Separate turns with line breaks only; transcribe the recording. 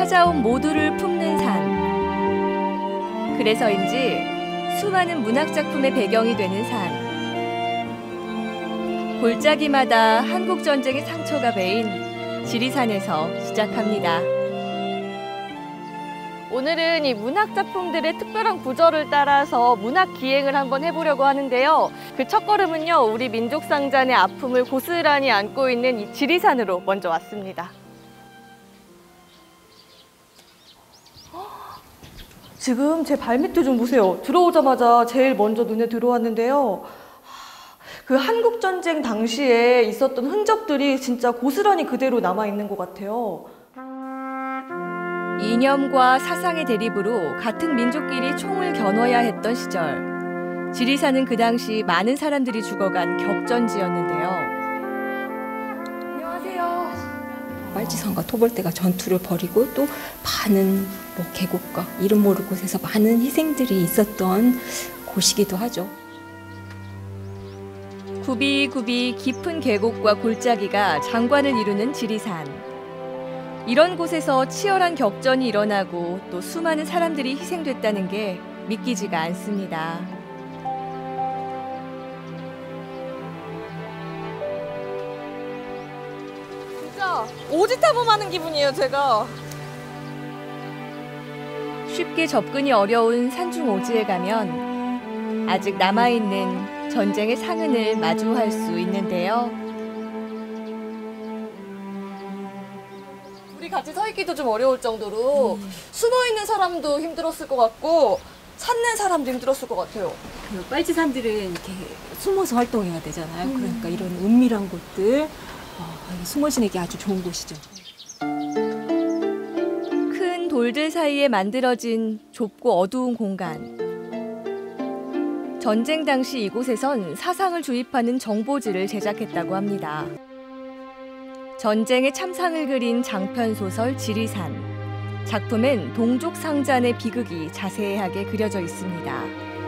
찾아온 모두를 품는 산. 그래서인지 수많은 문학작품의 배경이 되는 산. 골짜기마다 한국전쟁의 상처가 배인 지리산에서 시작합니다. 오늘은 이 문학작품들의 특별한 구절을 따라서 문학기행을 한번 해보려고 하는데요. 그 첫걸음은요, 우리 민족상잔의 아픔을 고스란히 안고 있는 이 지리산으로 먼저 왔습니다. 지금 제 발밑도 좀 보세요. 들어오자마자 제일 먼저 눈에 들어왔는데요. 그 한국전쟁 당시에 있었던 흔적들이 진짜 고스란히 그대로 남아있는 것 같아요. 이념과 사상의 대립으로 같은 민족끼리 총을 겨눠야 했던 시절. 지리산은 그 당시 많은 사람들이 죽어간 격전지였는데요. 안녕하세요.
빨치산과 토벌대가 전투를 벌이고 또 많은 계곡과 이름 모를 곳에서 많은 희생들이 있었던 곳이기도 하죠.
굽이굽이 깊은 계곡과 골짜기가 장관을 이루는 지리산. 이런 곳에서 치열한 격전이 일어나고 또 수많은 사람들이 희생됐다는 게 믿기지가 않습니다. 진짜 오지 탐험하는 기분이에요, 제가. 쉽게 접근이 어려운 산중 오지에 가면 아직 남아있는 전쟁의 상흔을 마주할 수 있는데요. 우리 같이 서 있기도 좀 어려울 정도로 숨어있는 사람도 힘들었을 것 같고 찾는 사람도 힘들었을 것 같아요.
그 빨치산들은 이렇게 숨어서 활동해야 되잖아요. 그러니까 이런 은밀한 곳들, 숨어 지내기 아주 좋은 곳이죠.
큰 돌들 사이에 만들어진 좁고 어두운 공간. 전쟁 당시 이곳에선 사상을 주입하는 정보지를 제작했다고 합니다. 전쟁의 참상을 그린 장편소설 지리산. 작품엔 동족상잔의 비극이 자세하게 그려져 있습니다.